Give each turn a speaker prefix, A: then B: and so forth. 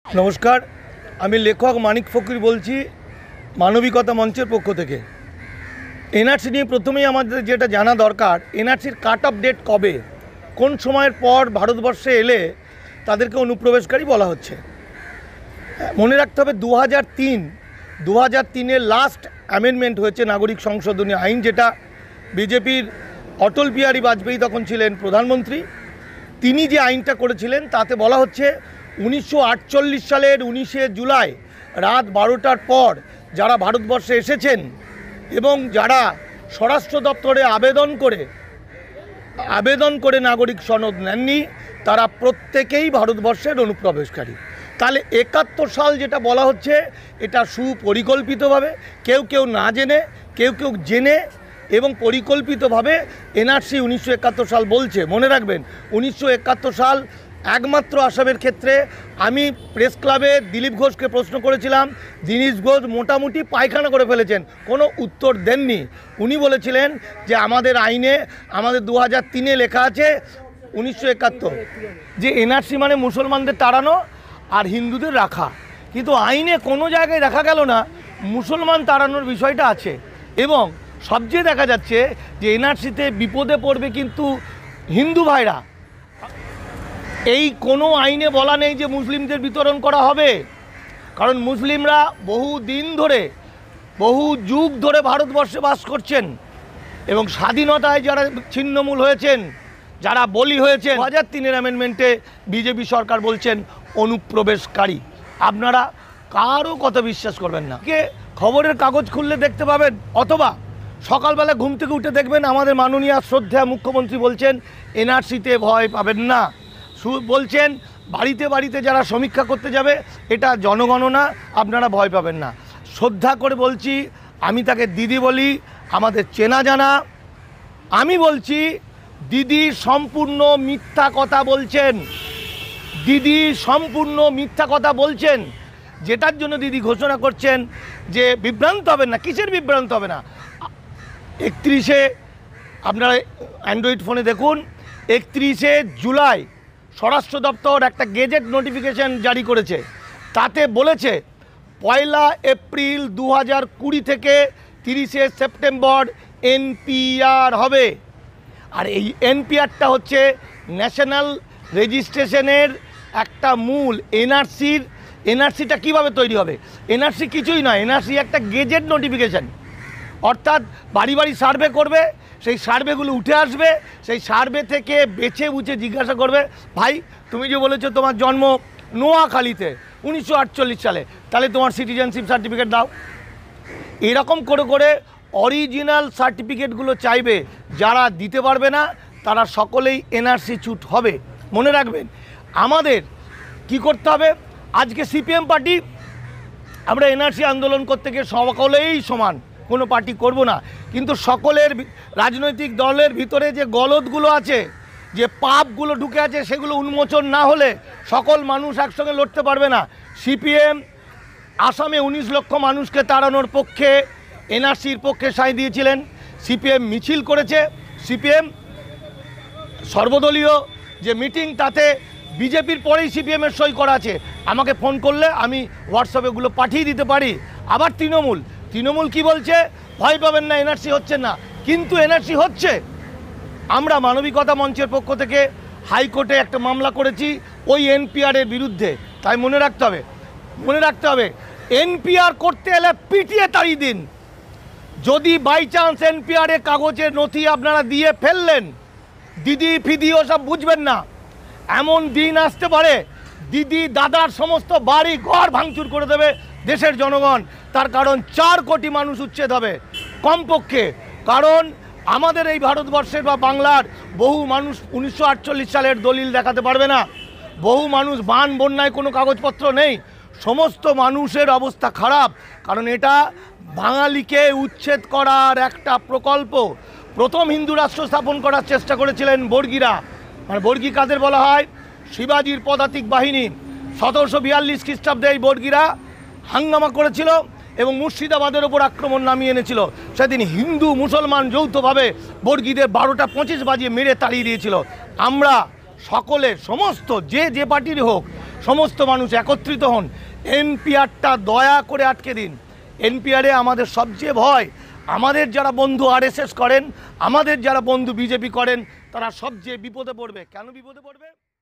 A: নমস্কার, আমি লেখক মানিক ফকির বলছি মানবিকতা মঞ্চের পক্ষ থেকে। এনআরসি নিয়ে প্রথমেই আমাদের যেটা জানা দরকার, এনআরসির কাট অফ ডেট কবে, কোন সময়ের পর ভারতবর্ষে এলে তাদেরকে অনুপ্রবেশকারী বলা হচ্ছে। মনে রাখতে হবে 2003-এর লাস্ট অ্যামেন্ডমেন্ট হয়েছে নাগরিক সংশোধনী আইন, যেটা বিজেপির অটল বিহারী বাজপেয়ী তখন ছিলেন প্রধানমন্ত্রী। তিনি যে আইনটা করেছিলেন তাতে বলা হচ্ছে 1948 সালের 19শে জুলাই রাত 12টার পর যারা ভারতবর্ষে এসেছেন এবং যারা স্বরাষ্ট্র দপ্তরে আবেদন করে নাগরিক সনদ নেননি, তারা প্রত্যেকেই ভারতবর্ষের অনুপ্রবেশকারী। তাহলে 71 সাল যেটা বলা হচ্ছে, এটা সুপরিকল্পিতভাবে, কেউ না জেনে, কেউ জেনে এবং পরিকল্পিতভাবে এনআরসি 1971 সাল বলছে। মনে রাখবেন, 1971 সাল একমাত্র আসামের ক্ষেত্রে। আমি প্রেস ক্লাবে দিলীপ ঘোষকে প্রশ্ন করেছিলাম, দিলীপ ঘোষ মোটামুটি পায়খানা করে ফেলেছেন, কোনো উত্তর দেননি। উনি বলেছিলেন যে আমাদের আইনে, আমাদের 2003-এ লেখা আছে 1971 যে এনআরসি মানে মুসলমানদের তাড়ানো আর হিন্দুদের রাখা, কিন্তু আইনে কোনো জায়গায় দেখা গেল না মুসলমান তাড়ানোর বিষয়টা আছে। এবং সবচেয়ে দেখা যাচ্ছে যে এনআরসিতে বিপদে পড়বে কিন্তু হিন্দু ভাইরা। এই কোনো আইনে বলা নেই যে মুসলিমদের বিতরণ করা হবে, কারণ মুসলিমরা বহু যুগ ধরে ভারতবর্ষে বাস করছেন এবং স্বাধীনতায় যারা ছিন্নমূল হয়েছেন, যারা বলি হয়েছেন। 2003-এর অ্যামেন্ডমেন্টে বিজেপি সরকার বলছেন অনুপ্রবেশকারী। আপনারা কারও কথা বিশ্বাস করবেন না। খবরের কাগজ খুললে দেখতে পাবেন, অথবা সকালবেলা ঘুম থেকে উঠে দেখবেন আমাদের মাননীয় শ্রদ্ধেয় মুখ্যমন্ত্রী বলছেন এনআরসিতে ভয় পাবেন না। বলছেন বাড়িতে যারা সমীক্ষা করতে যাবে এটা জনগণনা, আপনারা ভয় পাবেন না। শ্রদ্ধা করে বলছি, আমি তাকে দিদি বলি, আমাদের চেনা জানা। আমি বলছি দিদি সম্পূর্ণ মিথ্যা কথা বলছেন, যেটার জন্য দিদি ঘোষণা করছেন যে বিভ্রান্ত হবেন না। কিসের বিভ্রান্ত হবে না? 31-এ আপনারা অ্যান্ড্রয়েড ফোনে দেখুন, 31শে জুলাই স্বরাষ্ট্র দপ্তর একটা গেজেট নোটিফিকেশন জারি করেছে। তাতে বলেছে 1 এপ্রিল 2020 থেকে 30শে সেপ্টেম্বর এনপিআর হবে। আর এই এনপিআরটা হচ্ছে ন্যাশনাল রেজিস্ট্রেশনের একটা মূল। এনআরসিটা কীভাবে তৈরি হবে? এনআরসি কিছুই নয়, এনআরসি একটা গেজেট নোটিফিকেশান। অর্থাৎ বাড়ি সার্ভে করবে, সেই সার্ভেগুলো উঠে আসবে, সেই সার্ভে থেকে বেছে বুঝে জিজ্ঞাসা করবে, ভাই তুমি যে বলেছো তোমার জন্ম নোয়াখালীতে 1948 সালে, তাহলে তোমার সিটিজেনশিপ সার্টিফিকেট দাও। এরকম করে অরিজিনাল সার্টিফিকেটগুলো চাইবে। যারা দিতে পারবে না তারা সকলেই এনআরসি ছুট হবে। মনে রাখবেন, আমাদের কি করতে হবে? আজকে সিপিএম পার্টি, আমরা এনআরসি আন্দোলন করতে গিয়ে সকলেই সমান, কোনো পার্টি করব না, কিন্তু সকলের রাজনৈতিক দলের ভিতরে যে গলদগুলো আছে, যে পাপগুলো ঢুকে আছে, সেগুলো উন্মোচন না হলে সকল মানুষ একসঙ্গে লড়তে পারবে না। সিপিএম আসামে 19 লক্ষ মানুষকে তাড়ানোর পক্ষে, এনআরসির পক্ষে সায় দিয়েছিলেন। সিপিএম মিছিল করেছে, সিপিএম সর্বদলীয় যে মিটিং, তাতে বিজেপির পরেই সিপিএমের সই করা আছে। আমাকে ফোন করলে আমি হোয়াটসঅ্যাপে এগুলো পাঠিয়ে দিতে পারি। আবার তৃণমূল কি বলছে? ভয় পাবেন না, এনআরসি হচ্ছে না, কিন্তু এনআরসি হচ্ছে। আমরা মানবিকতা মঞ্চের পক্ষ থেকে হাইকোর্টে একটা মামলা করেছি ওই এনপিআরের বিরুদ্ধে। তাই মনে রাখতে হবে এনপিআর করতে এলে পিটিয়ে তাড়িয়ে দিন। যদি বাই চান্স এনপিআরে কাগজের নথি আপনারা দিয়ে ফেললেন, দিদি ফিদি ওসব বুঝবেন না, এমন দিন আসতে পারে দিদি দাদার সমস্ত বাড়ি ঘর ভাঙচুর করে দেবে দেশের জনগণ। তার কারণ 4 কোটি মানুষ উচ্ছেদ হবে কমপক্ষে। কারণ আমাদের এই ভারতবর্ষের বা বাংলার বহু মানুষ 1948 সালের দলিল দেখাতে পারবে না। বহু মানুষ বন্যায় কোনো কাগজপত্র নেই। সমস্ত মানুষের অবস্থা খারাপ, কারণ এটা বাঙালিকে উচ্ছেদ করার একটা প্রকল্প। প্রথম হিন্দু রাষ্ট্র স্থাপন করার চেষ্টা করেছিলেন বর্গীরা। মানে বর্গী কাদের বলা হয়? শিবাজির পদাতিক বাহিনী। 1742 খ্রিস্টাব্দে এই বর্গীরা হাঙ্গামা করেছিল এবং মুর্শিদাবাদের ওপর আক্রমণ নামিয়ে এনেছিল। সেদিন হিন্দু মুসলমান যৌথভাবে বর্গীদের 12টা 25 বাজিয়ে মেরে তাড়িয়ে দিয়েছিল। আমরা সকলে, সমস্ত যে পার্টির হোক, সমস্ত মানুষ একত্রিত হন, এনপিআরটা দয়া করে আটকে দিন। এনপিআরে আমাদের সবচেয়ে ভয়, আমাদের যারা বন্ধু আরএসএস করেন, আমাদের যারা বন্ধু বিজেপি করেন, তারা সবচেয়ে বিপদে পড়বে। কেন বিপদে পড়বে?